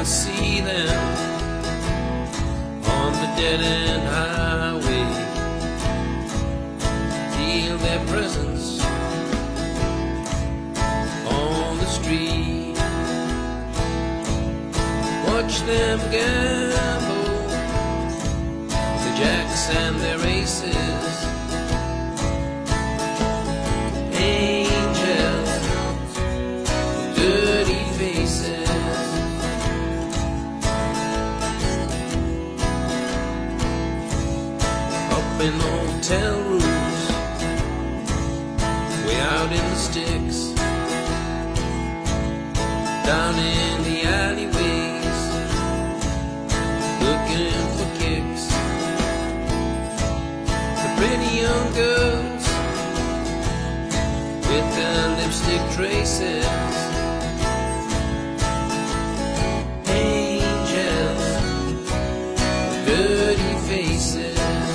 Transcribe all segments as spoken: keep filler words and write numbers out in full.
see them on the dead-end highway. Feel their presence on the street. Watch them gamble, the jacks and their aces. Angels with dirty faces. Up in hotel rooms, way out in the sticks, down in the alleyways, looking for kicks. The pretty young girls with their lipstick traces. Angels with dirty faces.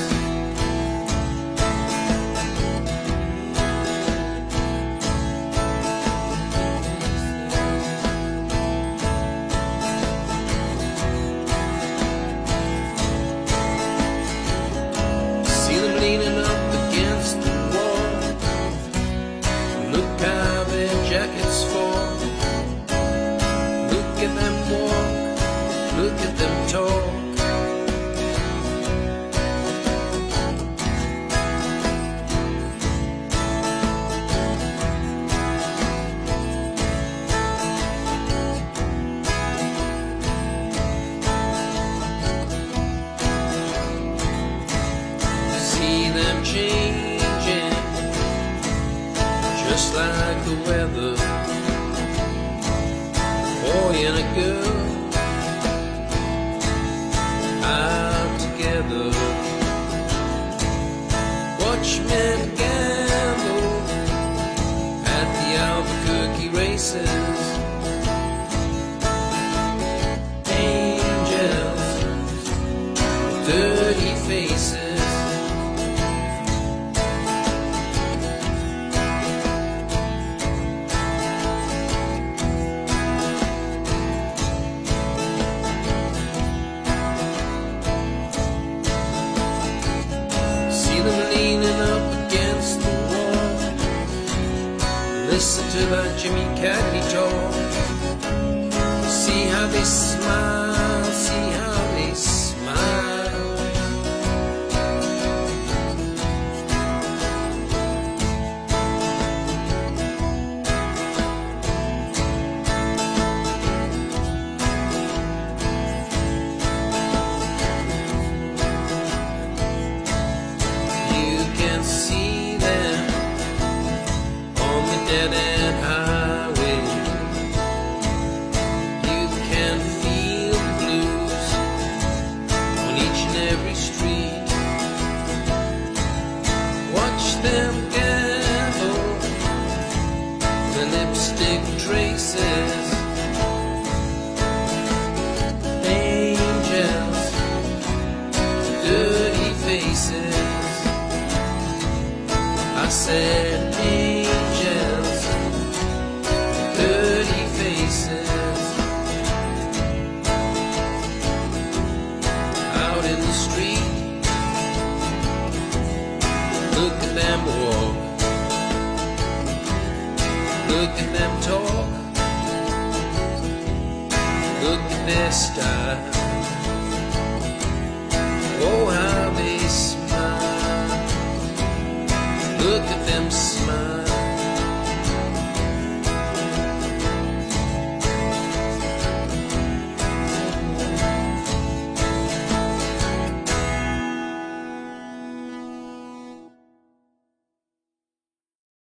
See them leaning up against the wall. Look how their jackets fall. Look at them walk, look at them talk. See them changing just like the weather. Boy and a girl out together. Watch men gamble at the Albuquerque races. Angels, dirty faces. See them leaning up against the wall. Listen to that Jimmy Cagney talk. See how they smile, see how they smile. You can see them on the dead-end highway. You can feel the blues on each and every street. Watch them gamble, the lipstick traces. Angels, dirty faces. I said angels, dirty faces. Out in the street, look at them walk, look at them talk, look at their style.